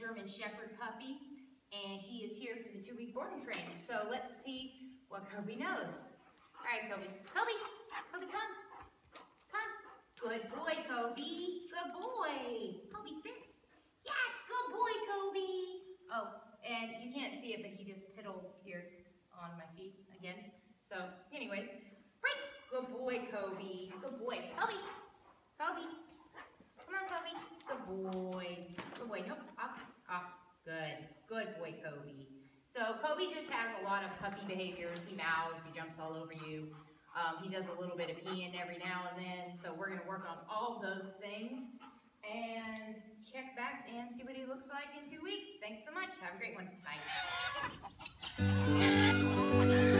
German Shepherd puppy, and he is here for the 2-week boarding training. So let's see what Kobe knows. All right, Kobe. Kobe, come. Come. Good boy, Kobe. Good boy. Kobe, sit. Yes, good boy, Kobe. Oh, and you can't see it, but he just piddled here on my feet again. So, anyways, break. Good boy, Kobe. Good boy. Kobe. Kobe. Come on, Kobe. Good boy. Good boy. Nope. Off. Good. Good boy, Kobe. So Kobe just has a lot of puppy behaviors. He mouths. He jumps all over you. He does a little bit of peeing every now and then. So we're going to work on all those things and check back and see what he looks like in 2 weeks. Thanks so much. Have a great one. Bye.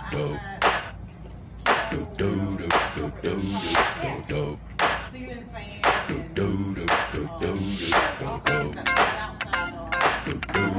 ceiling fan and outside